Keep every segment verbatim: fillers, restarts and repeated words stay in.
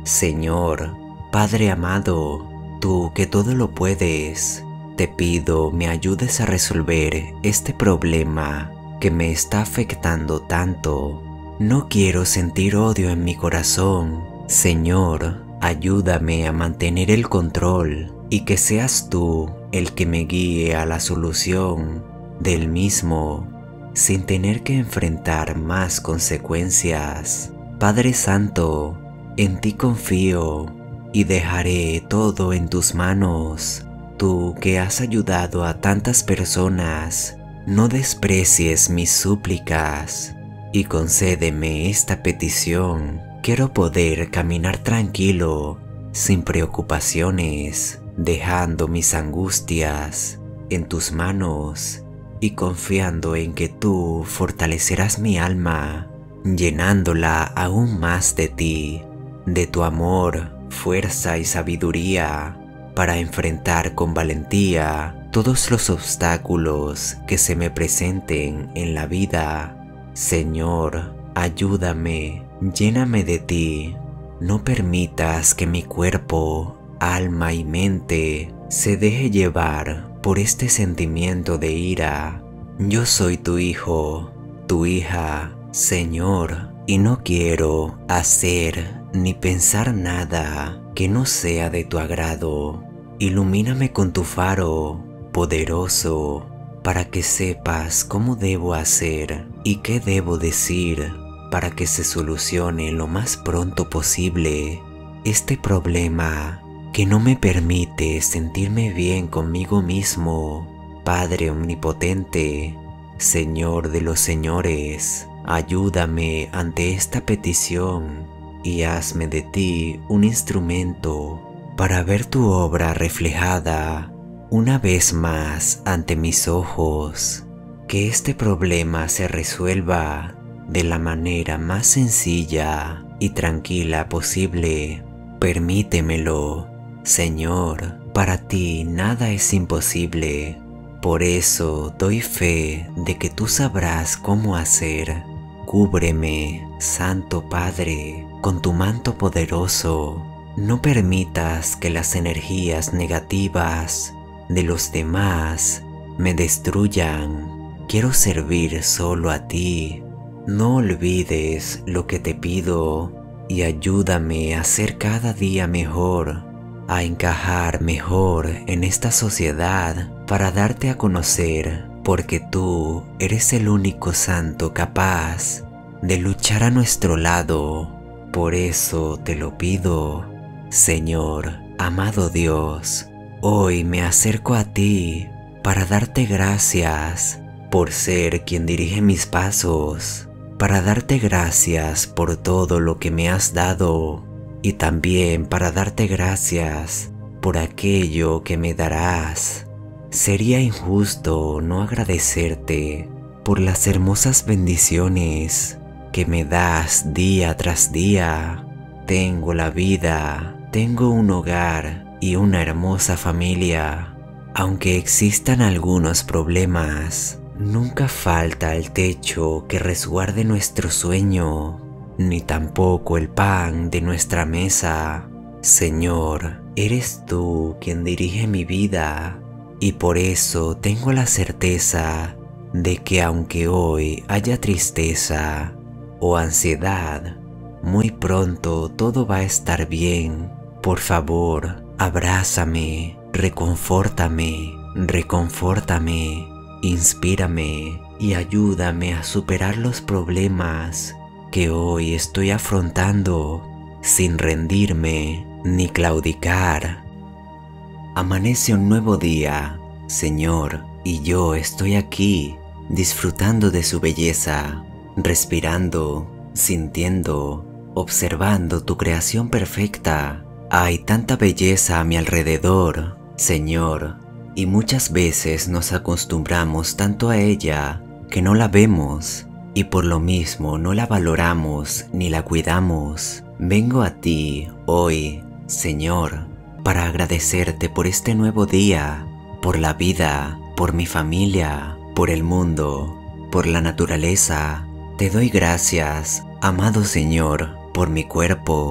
Señor, Padre amado, tú que todo lo puedes, te pido me ayudes a resolver este problema que me está afectando tanto. No quiero sentir odio en mi corazón. Señor, ayúdame a mantener el control y que seas tú el que me guíe a la solución del mismo, sin tener que enfrentar más consecuencias. Padre Santo, en ti confío y dejaré todo en tus manos. Tú que has ayudado a tantas personas, no desprecies mis súplicas y concédeme esta petición. Quiero poder caminar tranquilo, sin preocupaciones, dejando mis angustias en tus manos y confiando en que tú fortalecerás mi alma, llenándola aún más de ti, de tu amor, fuerza y sabiduría, para enfrentar con valentía todos los obstáculos que se me presenten en la vida. Señor, ayúdame, lléname de ti. No permitas que mi cuerpo, alma y mente se deje llevar por este sentimiento de ira. Yo soy tu hijo, tu hija, Señor, y no quiero hacer ni pensar nada que no sea de tu agrado. Ilumíname con tu faro poderoso para que sepas cómo debo hacer y qué debo decir para que se solucione lo más pronto posible este problema que no me permite sentirme bien conmigo mismo. Padre omnipotente, Señor de los señores, ayúdame ante esta petición y hazme de ti un instrumento para ver tu obra reflejada una vez más ante mis ojos. Que este problema se resuelva de la manera más sencilla y tranquila posible. Permítemelo, Señor, para ti nada es imposible. Por eso doy fe de que tú sabrás cómo hacer. Cúbreme, Santo Padre, con tu manto poderoso. No permitas que las energías negativas de los demás me destruyan. Quiero servir solo a ti. No olvides lo que te pido y ayúdame a ser cada día mejor, a encajar mejor en esta sociedad para darte a conocer, porque tú eres el único santo capaz de luchar a nuestro lado. Por eso te lo pido, Señor, amado Dios. Hoy me acerco a ti para darte gracias por ser quien dirige mis pasos, para darte gracias por todo lo que me has dado y también para darte gracias por aquello que me darás. Sería injusto no agradecerte por las hermosas bendiciones que me das día tras día. Tengo la vida, tengo un hogar y una hermosa familia. Aunque existan algunos problemas, nunca falta el techo que resguarde nuestro sueño, ni tampoco el pan de nuestra mesa. Señor, eres tú quien dirige mi vida, y por eso tengo la certeza de que aunque hoy haya tristeza o ansiedad, muy pronto todo va a estar bien. Por favor, abrázame, reconfórtame, reconfórtame. Inspírame y ayúdame a superar los problemas que hoy estoy afrontando sin rendirme ni claudicar. Amanece un nuevo día, Señor, y yo estoy aquí disfrutando de su belleza, respirando, sintiendo, observando tu creación perfecta. Hay tanta belleza a mi alrededor, Señor, y muchas veces nos acostumbramos tanto a ella que no la vemos y por lo mismo no la valoramos ni la cuidamos. Vengo a ti hoy, Señor, para agradecerte por este nuevo día, por la vida, por mi familia, por el mundo, por la naturaleza. Te doy gracias, amado Señor, por mi cuerpo.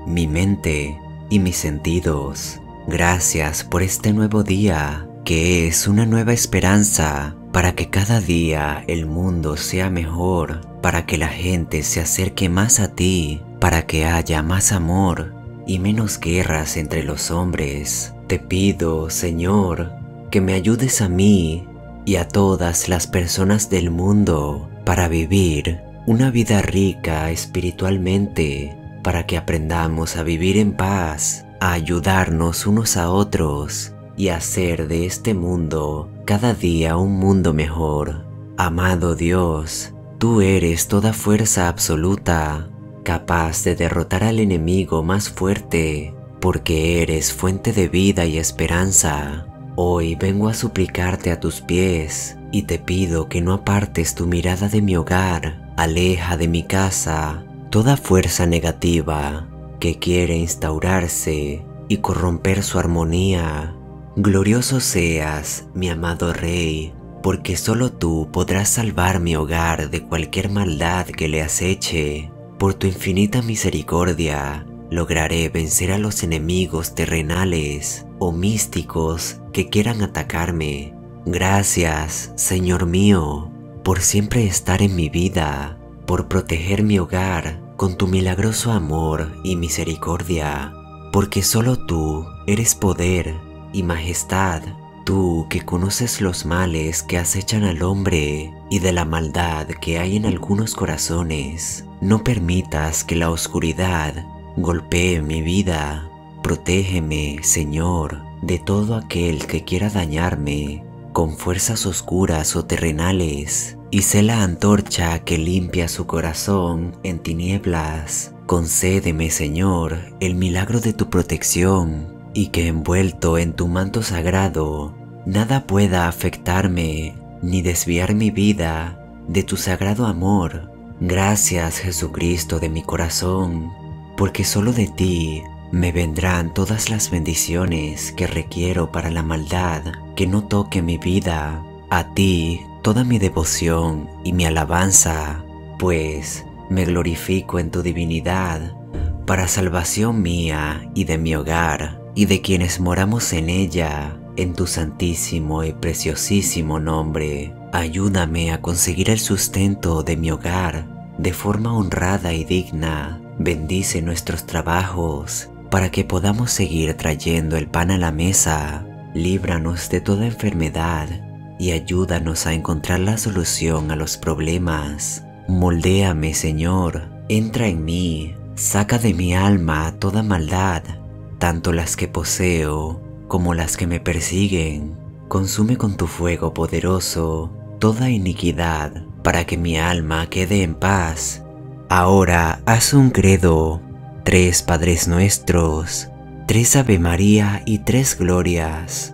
mi mente y mis sentidos. Gracias por este nuevo día, que es una nueva esperanza para que cada día el mundo sea mejor, para que la gente se acerque más a ti, para que haya más amor y menos guerras entre los hombres. Te pido, Señor, que me ayudes a mí y a todas las personas del mundo para vivir una vida rica espiritualmente, para que aprendamos a vivir en paz, a ayudarnos unos a otros y a hacer de este mundo cada día un mundo mejor. Amado Dios, tú eres toda fuerza absoluta, capaz de derrotar al enemigo más fuerte, porque eres fuente de vida y esperanza. Hoy vengo a suplicarte a tus pies y te pido que no apartes tu mirada de mi hogar. Aleja de mi casa toda fuerza negativa que quiere instaurarse y corromper su armonía. Glorioso seas, mi amado Rey, porque solo tú podrás salvar mi hogar de cualquier maldad que le aceche. Por tu infinita misericordia, lograré vencer a los enemigos terrenales o místicos que quieran atacarme. Gracias, Señor mío, por siempre estar en mi vida, por proteger mi hogar con tu milagroso amor y misericordia, porque solo tú eres poder y majestad, tú que conoces los males que acechan al hombre y de la maldad que hay en algunos corazones. No permitas que la oscuridad golpee mi vida. Protégeme, Señor, de todo aquel que quiera dañarme con fuerzas oscuras o terrenales, y sé la antorcha que limpia su corazón en tinieblas. Concédeme, Señor, el milagro de tu protección, y que envuelto en tu manto sagrado, nada pueda afectarme ni desviar mi vida de tu sagrado amor. Gracias, Jesucristo de mi corazón, porque solo de ti me vendrán todas las bendiciones que requiero para la maldad que no toque mi vida. A ti toda mi devoción y mi alabanza, pues me glorifico en tu divinidad, para salvación mía y de mi hogar, y de quienes moramos en ella, en tu santísimo y preciosísimo nombre. Ayúdame a conseguir el sustento de mi hogar de forma honrada y digna. Bendice nuestros trabajos para que podamos seguir trayendo el pan a la mesa. Líbranos de toda enfermedad y ayúdanos a encontrar la solución a los problemas. Moldéame, Señor, entra en mí, saca de mi alma toda maldad, tanto las que poseo como las que me persiguen. Consume con tu fuego poderoso toda iniquidad, para que mi alma quede en paz. Ahora haz un credo, tres Padres Nuestros, tres Ave María y tres Glorias.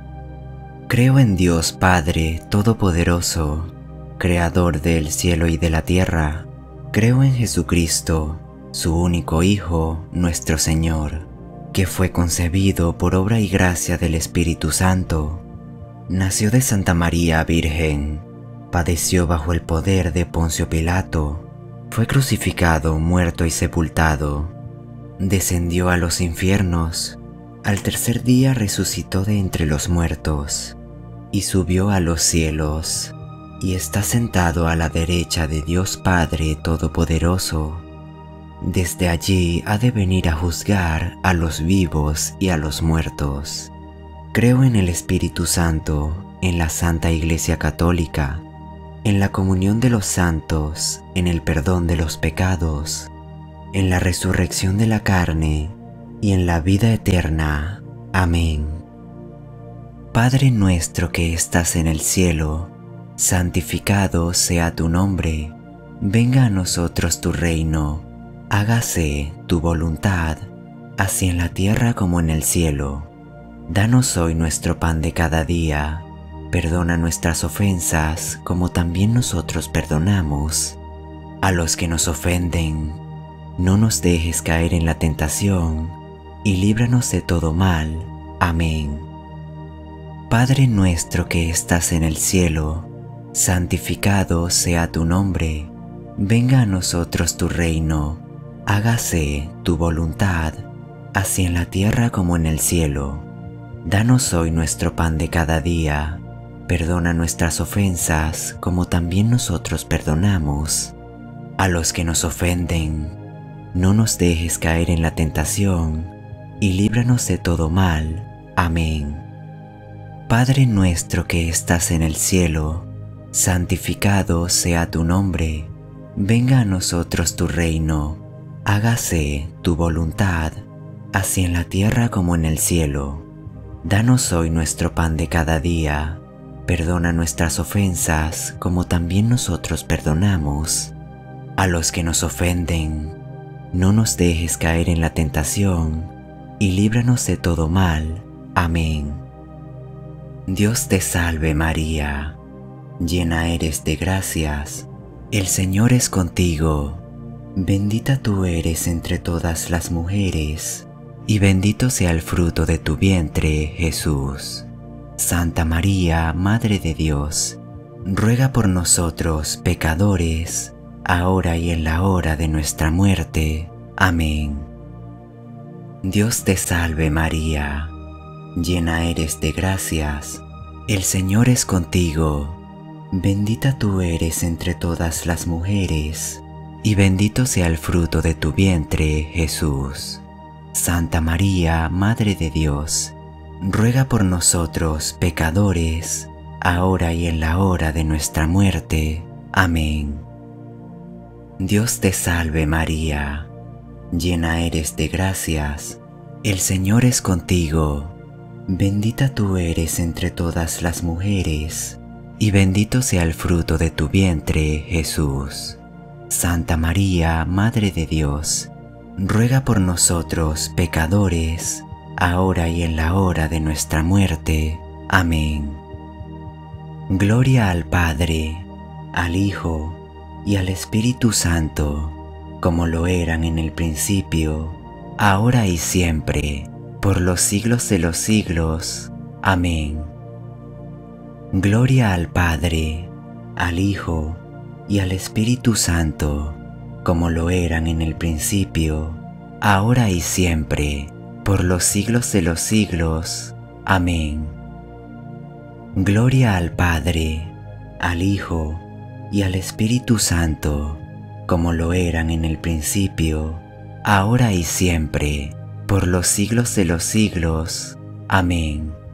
Creo en Dios Padre Todopoderoso, Creador del cielo y de la tierra. Creo en Jesucristo, su único Hijo, nuestro Señor, que fue concebido por obra y gracia del Espíritu Santo. Nació de Santa María Virgen, padeció bajo el poder de Poncio Pilato, fue crucificado, muerto y sepultado, descendió a los infiernos, al tercer día resucitó de entre los muertos, y subió a los cielos, y está sentado a la derecha de Dios Padre Todopoderoso. Desde allí ha de venir a juzgar a los vivos y a los muertos. Creo en el Espíritu Santo, en la Santa Iglesia Católica, en la comunión de los santos, en el perdón de los pecados, en la resurrección de la carne y en la vida eterna. Amén. Padre nuestro que estás en el cielo, santificado sea tu nombre. Venga a nosotros tu reino. Hágase tu voluntad, así en la tierra como en el cielo. Danos hoy nuestro pan de cada día. Perdona nuestras ofensas, como también nosotros perdonamos a los que nos ofenden. No nos dejes caer en la tentación, y líbranos de todo mal. Amén. Padre nuestro que estás en el cielo, santificado sea tu nombre. Venga a nosotros tu reino. Hágase tu voluntad, así en la tierra como en el cielo. Danos hoy nuestro pan de cada día. Perdona nuestras ofensas, como también nosotros perdonamos a los que nos ofenden. No nos dejes caer en la tentación, y líbranos de todo mal. Amén. Padre nuestro que estás en el cielo, santificado sea tu nombre. Venga a nosotros tu reino. Hágase tu voluntad, así en la tierra como en el cielo. Danos hoy nuestro pan de cada día. Perdona nuestras ofensas, como también nosotros perdonamos a los que nos ofenden. No nos dejes caer en la tentación, y líbranos de todo mal. Amén. Dios te salve María, llena eres de gracias, el Señor es contigo. Bendita tú eres entre todas las mujeres, y bendito sea el fruto de tu vientre, Jesús. Santa María, Madre de Dios, ruega por nosotros pecadores, ahora y en la hora de nuestra muerte. Amén. Dios te salve María, llena eres de gracias, el Señor es contigo. Bendita tú eres entre todas las mujeres, y bendito sea el fruto de tu vientre, Jesús. Santa María, Madre de Dios, ruega por nosotros pecadores, ahora y en la hora de nuestra muerte. Amén. Dios te salve María, llena eres de gracias, el Señor es contigo. Bendita tú eres entre todas las mujeres, y bendito sea el fruto de tu vientre, Jesús. Santa María, Madre de Dios, ruega por nosotros pecadores, ahora y en la hora de nuestra muerte. Amén. Gloria al Padre, al Hijo y al Espíritu Santo, como lo eran en el principio, ahora y siempre, por los siglos de los siglos. Amén. Gloria al Padre, al Hijo y al Espíritu Santo, como lo eran en el principio, ahora y siempre, por los siglos de los siglos. Amén. Gloria al Padre, al Hijo y al Espíritu Santo, como lo eran en el principio, ahora y siempre, por los siglos de los siglos. Amén.